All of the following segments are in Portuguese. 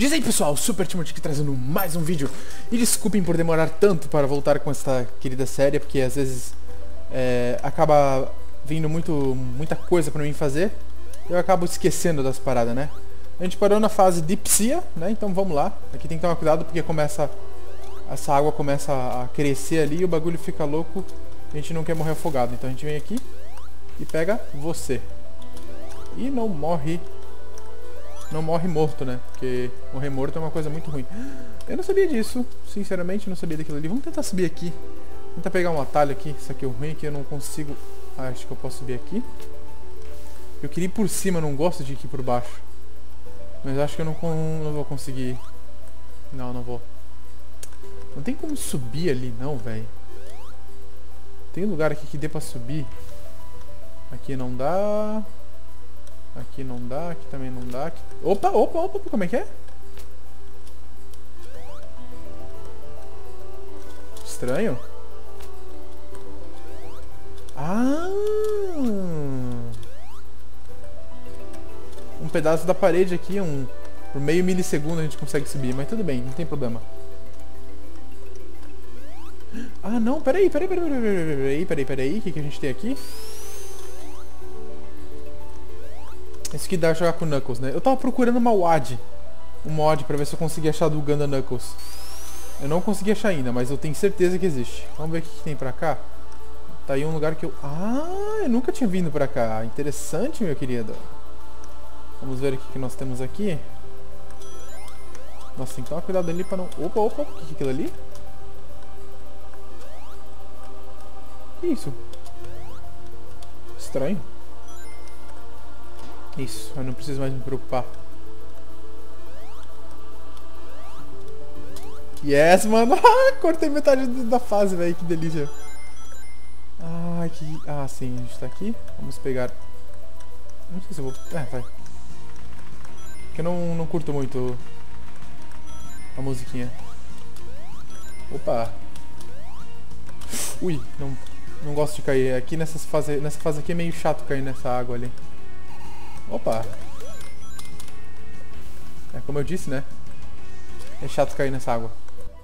Diz aí pessoal, Super Timothy aqui trazendo mais um vídeo. E desculpem por demorar tanto para voltar com esta querida série, porque às vezes acaba vindo muita coisa pra mim fazer. Eu acabo esquecendo das paradas, né? A gente parou na fase de Psia, né? Então vamos lá. Aqui tem que tomar cuidado porque essa água começa a crescer ali e o bagulho fica louco. A gente não quer morrer afogado, então a gente vem aqui e pega você. E não morre morto, né? Porque morrer morto é uma coisa muito ruim. Eu não sabia disso, sinceramente, não sabia daquilo ali. Vamos tentar subir aqui. Tentar pegar um atalho aqui. Isso aqui é o ruim, que eu não consigo... Ah, acho que eu posso subir aqui. Eu queria ir por cima, não gosto de ir aqui por baixo. Mas acho que eu não vou conseguir. Não vou. Não tem como subir ali não, velho. Tem lugar aqui que dê pra subir. Aqui não dá. Aqui não dá, aqui também não dá. Aqui... Opa, como é que é? Estranho. Ah! Um pedaço da parede aqui, por meio milissegundo a gente consegue subir, mas tudo bem, não tem problema. Ah, não, peraí, o que a gente tem aqui? Isso aqui dá pra jogar com o Knuckles, né? Eu tava procurando um mod pra ver se eu conseguia achar do Uganda Knuckles. Eu não consegui achar ainda, mas eu tenho certeza que existe. Vamos ver o que tem pra cá. Tá aí um lugar que eu... Ah, eu nunca tinha vindo pra cá. Interessante, meu querido. Vamos ver o que nós temos aqui. Nossa, tem que tomar cuidado ali pra não... Opa, o que é aquilo ali? Que isso? Estranho. Isso, eu não preciso mais me preocupar. Yes, mano! Cortei metade da fase, velho, que delícia. Ah, sim, a gente tá aqui. Vamos pegar... Não sei se eu vou... vai. Porque eu não curto muito a musiquinha. Opa! Ui, não gosto de cair. Aqui nessa fase aqui é meio chato cair nessa água ali. Opa! É como eu disse, né? É chato cair nessa água.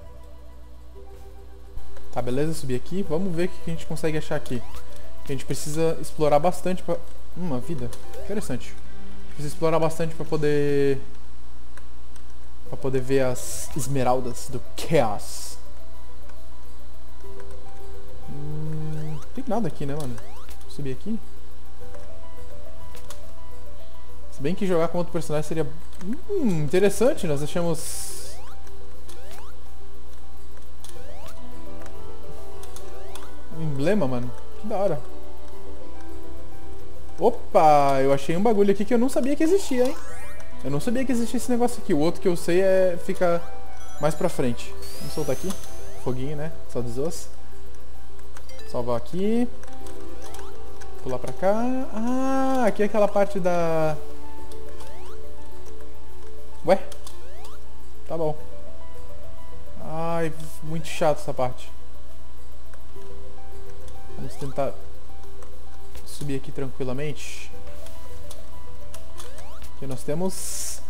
Tá, beleza, subir aqui. Vamos ver o que a gente consegue achar aqui. A gente precisa explorar bastante pra... Uma vida. Interessante. Precisa explorar bastante pra poder ver as esmeraldas do Chaos. Não tem nada aqui, né, mano? Vou subir aqui. Se bem que jogar com outro personagem seria... interessante, nós achamos... Um emblema, mano. Que da hora. Opa, eu achei um bagulho aqui que eu não sabia que existia, hein? Eu não sabia que existia esse negócio aqui. O outro que eu sei fica mais pra frente. Vamos soltar aqui. Foguinho, né? Só dos ossos. Salvar aqui. Pular pra cá. Ah, aqui é aquela parte da... Ué? Tá bom. Ai, muito chato essa parte. Vamos tentar subir aqui tranquilamente. Aqui nós temos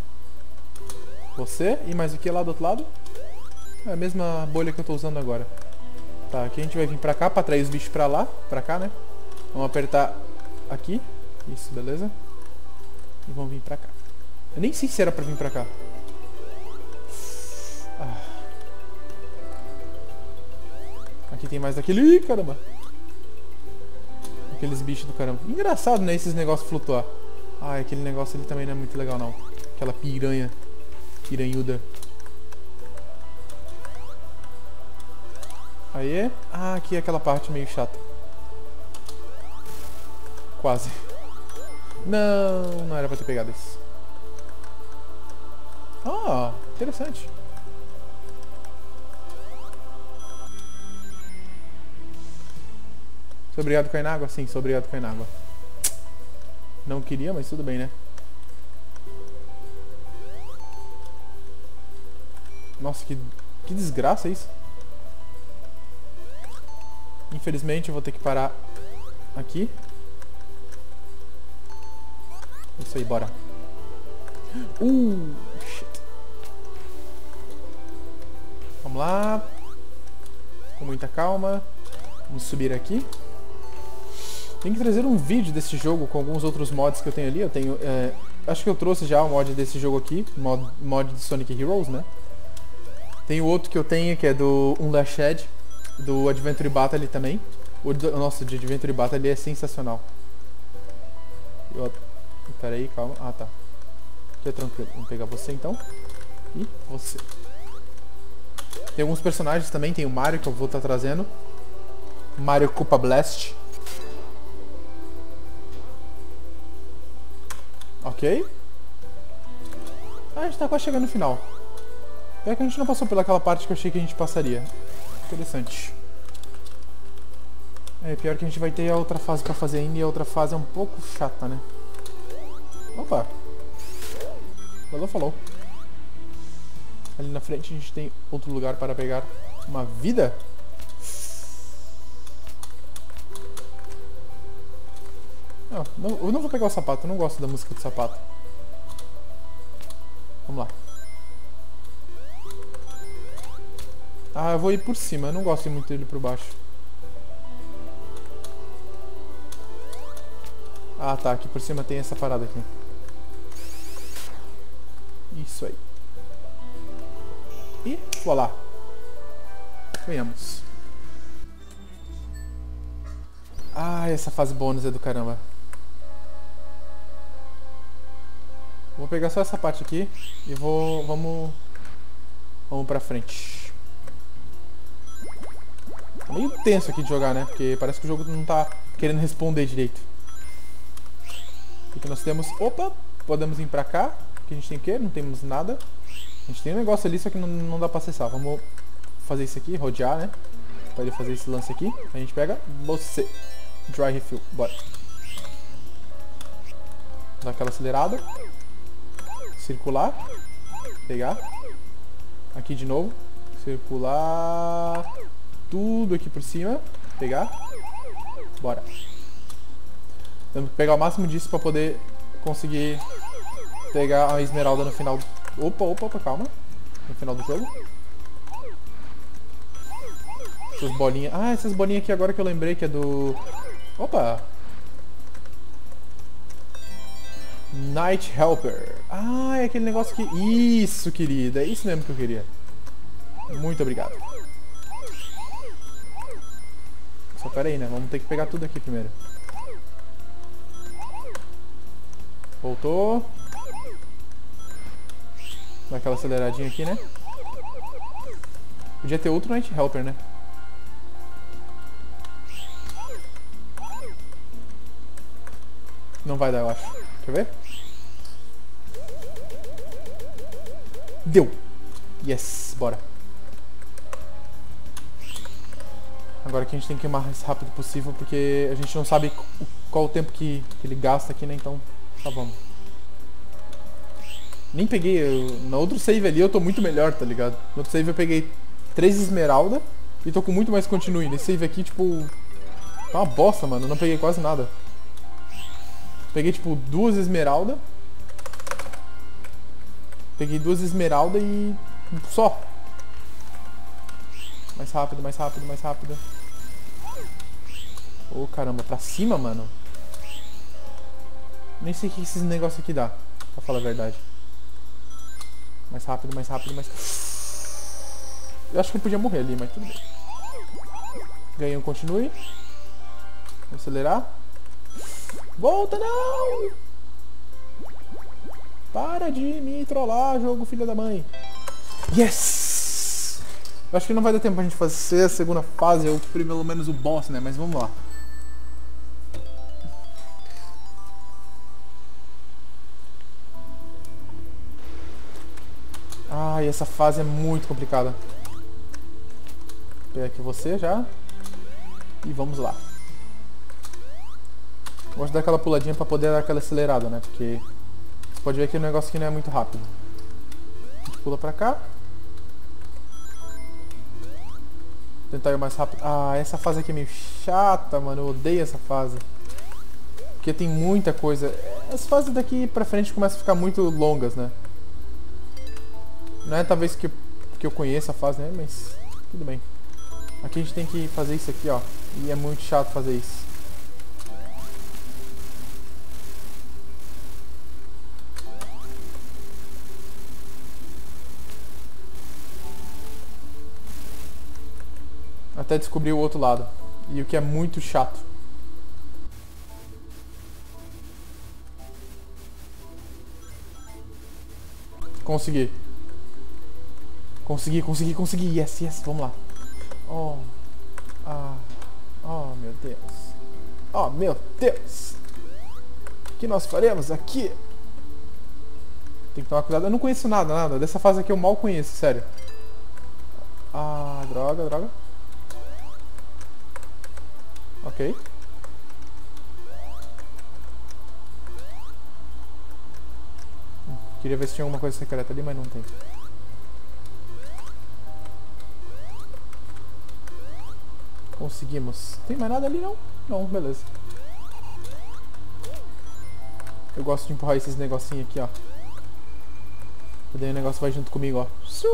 você e mais o que lá do outro lado? É a mesma bolha que eu tô usando agora. Tá, aqui a gente vai vir pra cá pra atrair os bichos pra cá, né? Vamos apertar aqui. Isso, beleza? E vamos vir pra cá. Eu nem sei se era pra vir pra cá. Aqui tem mais daquele... Ih, caramba! Aqueles bichos do caramba. Engraçado, né? Esses negócios flutuar. Ah, aquele negócio ali também não é muito legal, não. Aquela piranha. Piranhuda. Aí. Ah, aqui é aquela parte meio chata. Quase. Não era pra ter pegado isso. Ah, interessante. Sou obrigado a cair na água? Sim, sou obrigado a cair na água. Não queria, mas tudo bem, né? Nossa, que desgraça isso. Infelizmente eu vou ter que parar aqui. Isso aí, bora. Shit. Vamos lá. Com muita calma. Vamos subir aqui. Tem que trazer um vídeo desse jogo com alguns outros mods que eu tenho ali. Eu tenho... acho que eu trouxe já o mod desse jogo aqui. Mod de Sonic Heroes, né? Tem o outro que eu tenho, que é do Unlashed. Do Adventure Battle também. Nossa, de Adventure Battle é sensacional. Pera aí, calma. Ah, tá. Aqui é tranquilo. Vamos pegar você, então. E você. Tem alguns personagens também. Tem o Mario, que eu vou estar trazendo. Mario Koopa Blast. Ok. Ah, a gente tá quase chegando no final. É que a gente não passou pelaquela parte que eu achei que a gente passaria. Interessante. É, pior que a gente vai ter a outra fase pra fazer ainda, e a outra fase é um pouco chata, né? Opa! Falou. Ali na frente a gente tem outro lugar para pegar uma vida. Não, eu não vou pegar o sapato, eu não gosto da música do sapato. Vamos lá. Ah, eu vou ir por cima, eu não gosto muito dele por baixo. Ah, tá, aqui por cima tem essa parada aqui. Isso aí. E voilá. Ganhamos. Ah, essa fase bônus é do caramba. Vou pegar só essa parte aqui e vamos pra frente. Tá meio tenso aqui de jogar, né? Porque parece que o jogo não tá querendo responder direito. O que nós temos? Opa! Podemos vir pra cá. Aqui a gente tem o quê? Não temos nada. A gente tem um negócio ali, só que não dá pra acessar. Vamos fazer isso aqui, rodear, né? Pra ele fazer esse lance aqui. A gente pega você. Dry refill. Bora. Dá aquela acelerada. Circular. Pegar. Aqui de novo. Circular. Tudo aqui por cima. Pegar. Bora. Temos que pegar o máximo disso pra poder conseguir pegar a esmeralda no final. Opa, calma. No final do jogo. Essas bolinhas. Ah, essas bolinhas aqui agora que eu lembrei que é do... Opa! Night Helper. Ah, é aquele negócio que... Isso, querida. É isso mesmo que eu queria. Muito obrigado. Só pera aí, né? Vamos ter que pegar tudo aqui primeiro. Voltou. Dá aquela aceleradinha aqui, né? Podia ter outro Night Helper, né? Não vai dar, eu acho. Quer ver? Deu! Yes! Bora! Agora que a gente tem que ir o mais rápido possível, porque a gente não sabe qual o tempo que ele gasta aqui, né? Então, tá, vamos. Nem peguei... No outro save ali eu tô muito melhor, tá ligado? No outro save eu peguei 3 esmeralda e tô com muito mais continue. Nesse save aqui, tipo... Tá uma bosta, mano. Eu não peguei quase nada. Peguei, tipo, 2 esmeralda. Peguei 2 esmeralda e... Só. Mais rápido, mais rápido, mais rápido. Ô, caramba. Pra cima, mano. Nem sei o que esses negócios aqui dá. Pra falar a verdade. Mais rápido, mais rápido, mais... Eu acho que eu podia morrer ali, mas tudo bem. Ganhei um continue. Vou acelerar. Volta, não! Para de me trollar, jogo filha da mãe. Yes! Eu acho que não vai dar tempo pra gente fazer a segunda fase, ou pelo menos o boss, né? Mas vamos lá. Ai, essa fase é muito complicada. Vou pegar aqui você já. E vamos lá. Gosto de dar aquela puladinha pra poder dar aquela acelerada, né? Porque você pode ver que o negócio aqui não é muito rápido. A gente pula pra cá. Tentar ir mais rápido. Ah, essa fase aqui é meio chata, mano. Eu odeio essa fase. Porque tem muita coisa. As fases daqui pra frente começam a ficar muito longas, né? Não é talvez que porque eu conheço a fase, né? Mas tudo bem. Aqui a gente tem que fazer isso aqui, ó. E é muito chato fazer isso. Até descobrir o outro lado. E o que é muito chato. Consegui. Consegui. Yes. Vamos lá. Oh. Oh, meu Deus. Oh, meu Deus. O que nós faremos aqui? Tem que tomar cuidado. Eu não conheço nada. Dessa fase aqui eu mal conheço, sério. Ah, droga. Ok. Queria ver se tinha alguma coisa secreta ali, mas não tem. Conseguimos. Tem mais nada ali, não? Não, beleza. Eu gosto de empurrar esses negocinhos aqui, ó. E daí o negócio vai junto comigo, ó.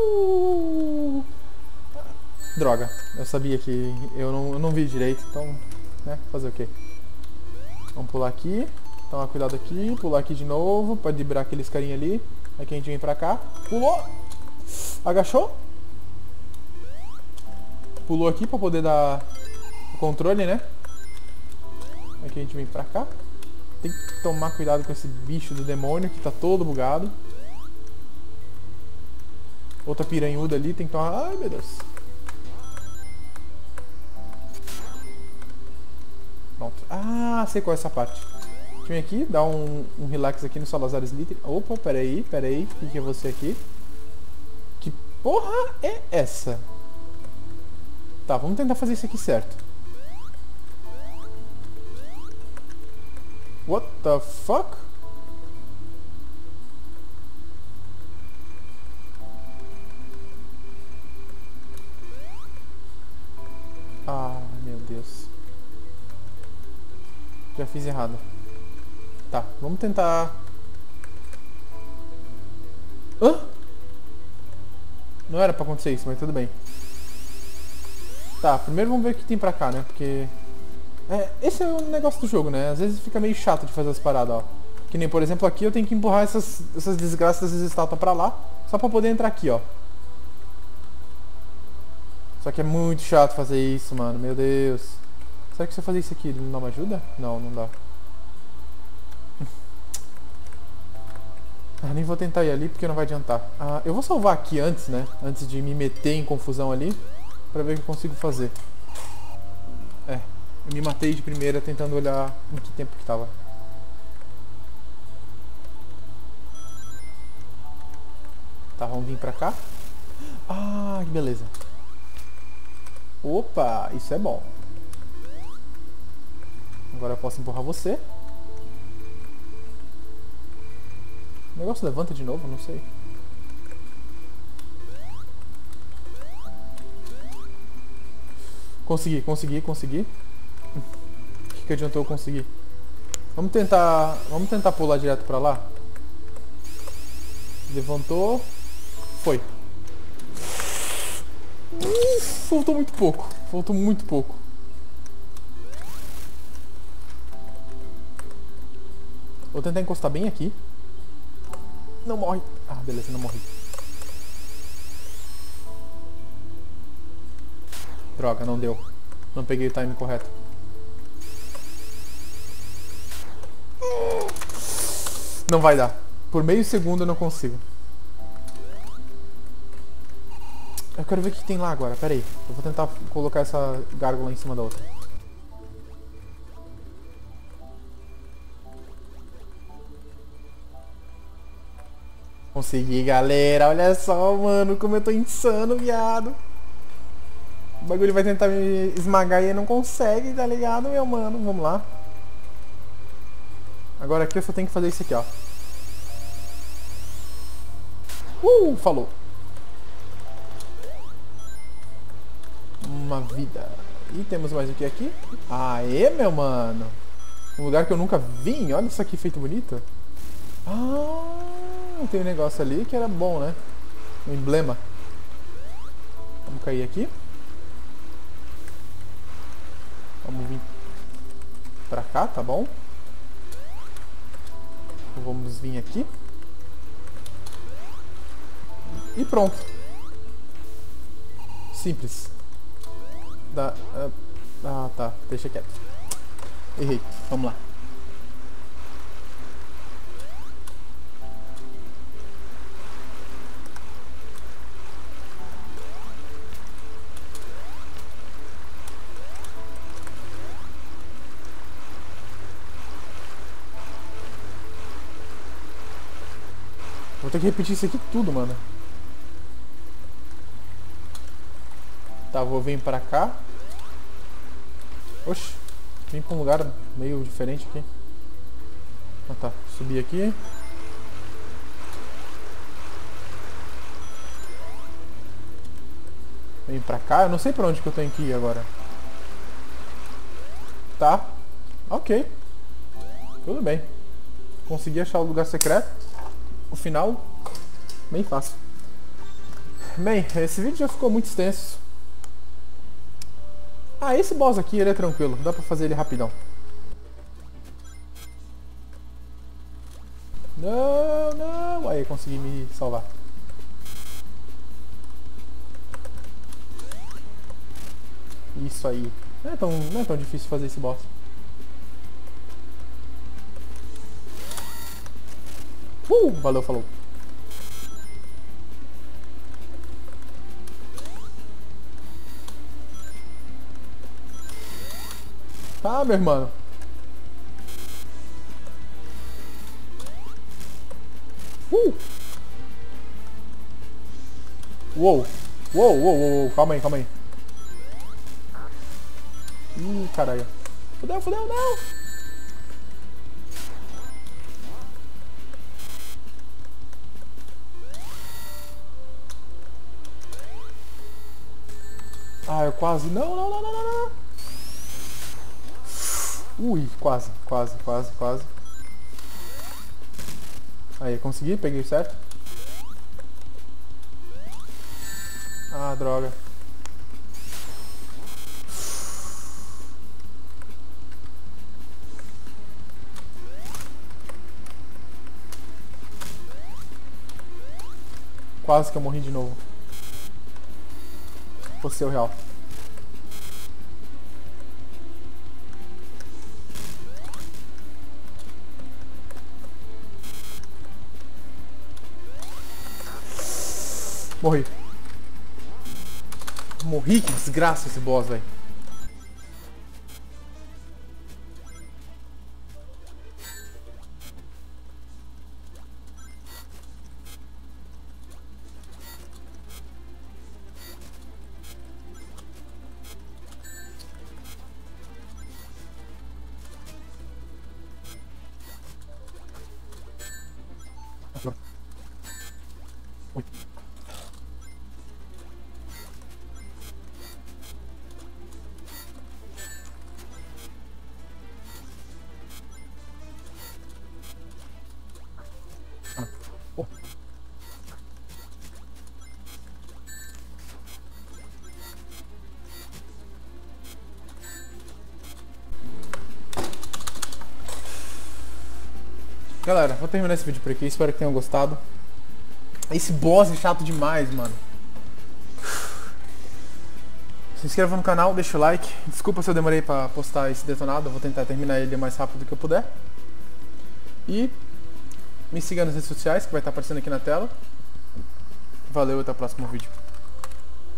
Droga. Eu sabia que... Eu não vi direito, então... Né? Fazer o quê? Vamos pular aqui. Tomar cuidado aqui. Pular aqui de novo. Pode vibrar aqueles carinha ali. Aqui a gente vem pra cá. Pulou. Agachou. Pulou aqui pra poder dar o controle, né? Aqui a gente vem pra cá. Tem que tomar cuidado com esse bicho do demônio que tá todo bugado. Outra piranhuda ali. Tem que tomar... Ai, meu Deus. Pronto. Ah, sei qual é essa parte. Deixa eu vir aqui, dar um relax aqui no Salazar Slytherin. Opa, peraí. O que é você aqui? Que porra é essa? Tá, vamos tentar fazer isso aqui certo. What the fuck? Ah, meu Deus. Já fiz errado. Tá, vamos tentar... Hã? Não era pra acontecer isso, mas tudo bem. Tá, primeiro vamos ver o que tem pra cá, né? Porque... esse é o negócio do jogo, né? Às vezes fica meio chato de fazer as paradas, ó. Que nem, por exemplo, aqui eu tenho que empurrar essas desgraças dessas estátuas pra lá. Só pra poder entrar aqui, ó. Só que é muito chato fazer isso, mano. Meu Deus. Será que se eu fazer isso aqui, ele não dá uma ajuda? Não, não dá. Nem vou tentar ir ali porque não vai adiantar. Eu vou salvar aqui antes, né? Antes de me meter em confusão ali. Pra ver o que eu consigo fazer. Eu me matei de primeira tentando olhar em que tempo que tava. Tá, vamos vir pra cá. Ah, que beleza. Opa, isso é bom. Agora eu posso empurrar você. O negócio levanta de novo, não sei. Consegui. O que adiantou eu conseguir? Vamos tentar pular direto pra lá. Levantou. Foi. Faltou muito pouco. Vou tentar encostar bem aqui. Não morre. Ah, beleza, não morri. Droga, não deu. Não peguei o time correto. Não vai dar. Por meio segundo eu não consigo. Eu quero ver o que tem lá agora. Pera aí. Eu vou tentar colocar essa gárgula em cima da outra. Consegui, galera. Olha só, mano, como eu tô insano, viado. O bagulho vai tentar me esmagar e não consegue, tá ligado, meu mano? Vamos lá. Agora aqui eu só tenho que fazer isso aqui, ó. Falou. Uma vida. E temos mais o que aqui? Aê, meu mano. Um lugar que eu nunca vim. Olha isso aqui, feito bonito. Tem um negócio ali que era bom, né? Um emblema. Vamos cair aqui. Vamos vir pra cá, tá bom? Vamos vir aqui. E pronto. Simples. Ah, tá. Deixa quieto. Errei. Vamos lá. Vou ter que repetir isso aqui tudo, mano. Tá, vou vir pra cá. Oxi. Vim pra um lugar meio diferente aqui. Ah, tá. Subir aqui. Vem pra cá. Eu não sei pra onde que eu tenho que ir agora. Tá. Ok. Tudo bem. Consegui achar o lugar secreto. O final, bem fácil. Bem, esse vídeo já ficou muito extenso. Ah, esse boss aqui, ele é tranquilo. Dá pra fazer ele rapidão. Não, não. Aí, consegui me salvar. Isso aí. Não é tão difícil fazer esse boss. Valeu, falou. Tá, meu irmão. Uou. Calma aí. Ih, caralho. Fudeu, não. Ah, eu quase... Não. Ui, quase. Aí, consegui, peguei certo. Ah, droga. Quase que eu morri de novo. Você é o real. Morri, que desgraça esse boss, velho. Galera, vou terminar esse vídeo por aqui, espero que tenham gostado. Esse boss é chato demais, mano. Se inscreva no canal, deixa o like. Desculpa se eu demorei pra postar esse detonado, eu vou tentar terminar ele o mais rápido que eu puder. E me siga nas redes sociais, que vai estar aparecendo aqui na tela. Valeu, até o próximo vídeo.